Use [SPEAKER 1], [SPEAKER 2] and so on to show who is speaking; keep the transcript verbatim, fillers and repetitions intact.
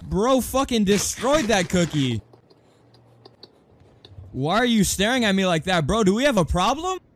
[SPEAKER 1] Bro fucking destroyed that cookie. Why are you staring at me like that, bro? Do we have a problem?